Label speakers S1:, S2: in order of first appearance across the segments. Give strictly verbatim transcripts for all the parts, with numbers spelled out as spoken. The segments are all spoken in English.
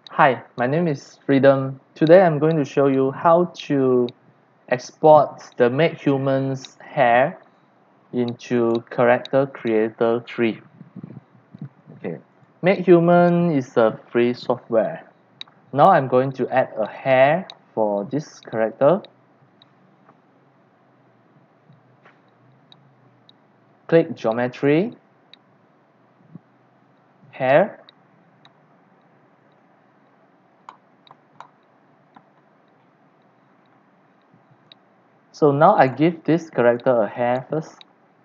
S1: Hi, my name is Freedom. Today I'm going to show you how to export the Make Humans hair into Character Creator three. Okay, Make Human is a free software. Now I'm going to add a hair for this character. Click Geometry, Hair. So now I give this character a hair first.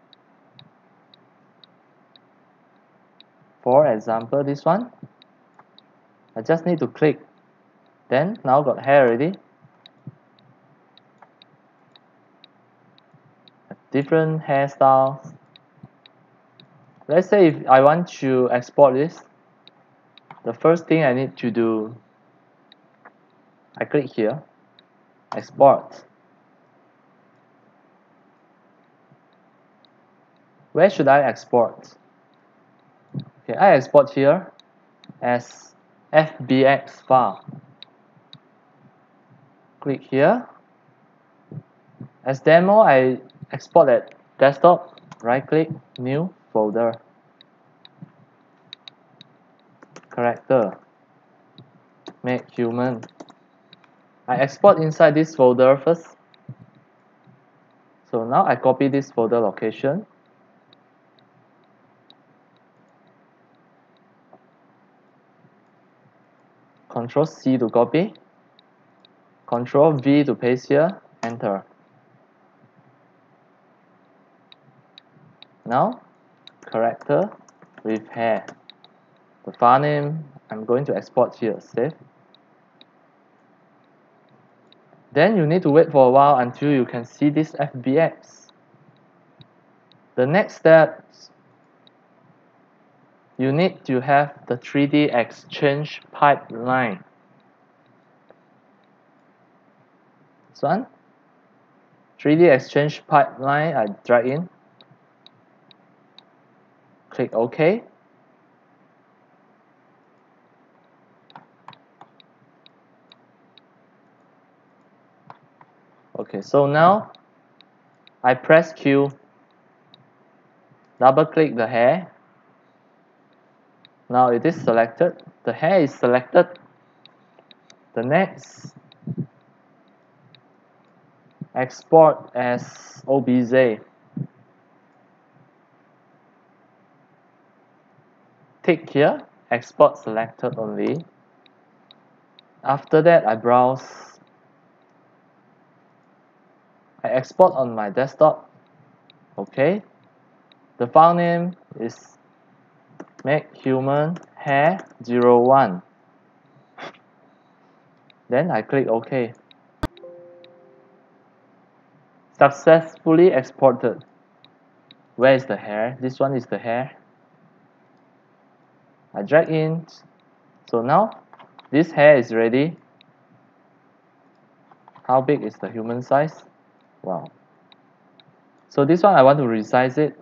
S1: For example, this one. I just need to click. Then now got hair already. Different hairstyles. Let's say if I want to export this, the first thing I need to do, I click here, export. Where should I export? Okay, I export here as F B X file. Click here. As demo, I export at desktop, right click, new folder, character, make human. I export inside this folder first. So now I copy this folder location. Control C to copy. Control V to paste here. Enter. Now, character with hair. The file name I'm going to export here. Save. Then you need to wait for a while until you can see this F B X. The next step, you need to have the three D exchange pipeline. This one, three D exchange pipeline, I drag in. Click OK. Okay, so now I press Q, double click the hair. Now it is selected. The hair is selected. The next, export as O B J. Tick here, export selected only. After that, I browse. I export on my desktop. Okay. The file name is make human hair zero one. Then I click OK. Successfully exported. Where is the hair? This one is the hair. I drag in. So now this hair is ready. How big is the human size? Wow. So this one I want to resize it.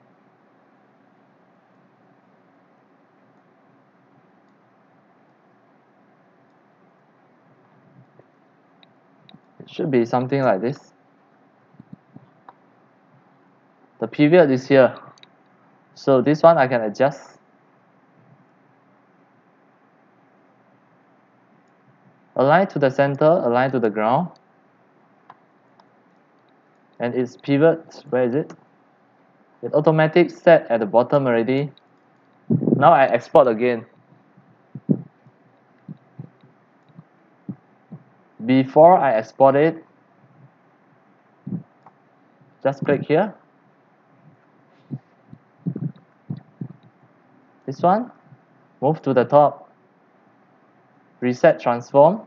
S1: It should be something like this. The pivot is here. So this one I can adjust. Align to the center, align to the ground. And its pivot, where is it? It automatic set at the bottom already. Now I export again. Before I export it, just click here. This one, move to the top, reset transform.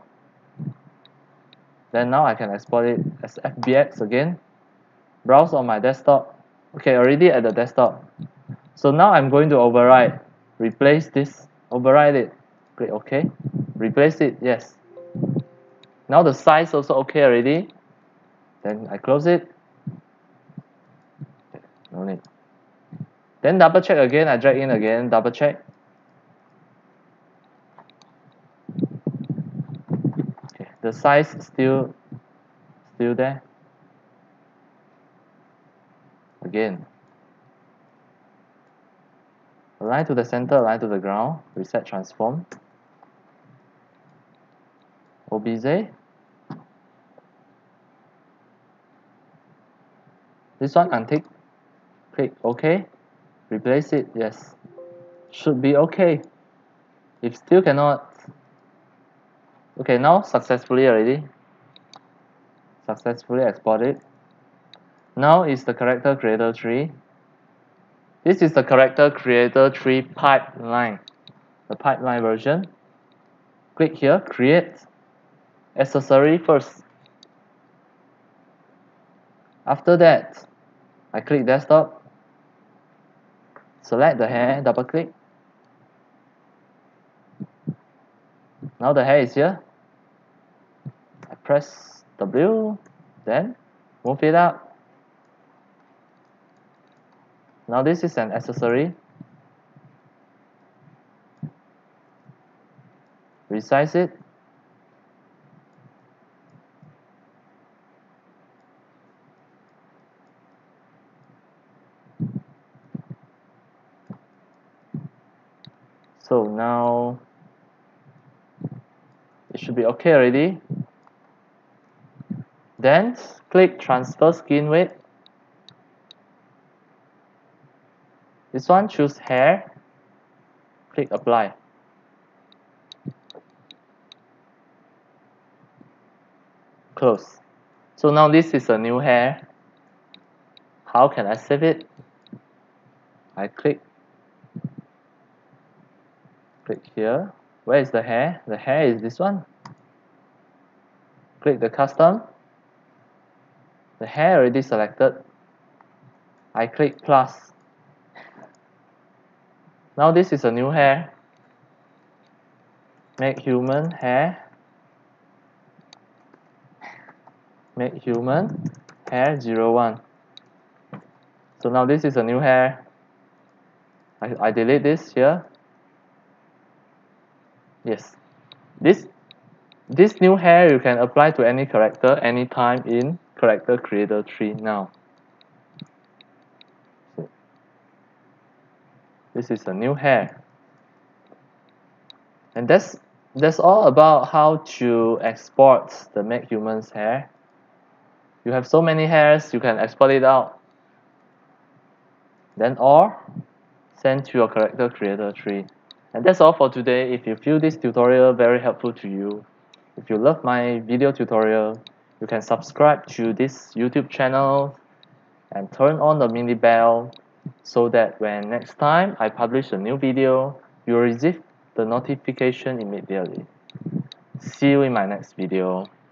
S1: Then now I can export it as F B X again. Browse on my desktop. Okay, already at the desktop. So now I'm going to override. Replace this, override it. Click OK. Replace it, yes. Now the size also okay already. Then I close it. Okay, no need. Then double check again, I drag in again, double check. the size still still there. Again, align to the center, align to the ground, reset transform, obj. This one untick, click OK, replace it, yes, should be OK. If still cannot, okay, now successfully already, successfully exported. Now is the character creator tree. This is the character creator tree pipeline, the pipeline version. Click here, create accessory first. After that, I click desktop, select the hair, double click. Now the hair is here. I press W, then move it up. Now this is an accessory. Resize it. So now it should be okay already. Then click transfer skin weight. This one, choose hair. Click apply. Close. So now this is a new hair. How can I save it? I click click here. Where is the hair? The hair is this one. Click the custom. The hair already selected. I click plus. Now this is a new hair. Make human hair. Make human hair zero one. So now this is a new hair. I, I delete this here. Yes. This this new hair you can apply to any character anytime in character creator tree now. So this is a new hair. And that's that's all about how to export the Make Humans hair. You have so many hairs, you can export it out. Then or send to your character creator tree. And that's all for today. If you feel this tutorial very helpful to you, if you love my video tutorial, you can subscribe to this YouTube channel and turn on the mini bell so that when next time I publish a new video, you'll receive the notification immediately. See you in my next video.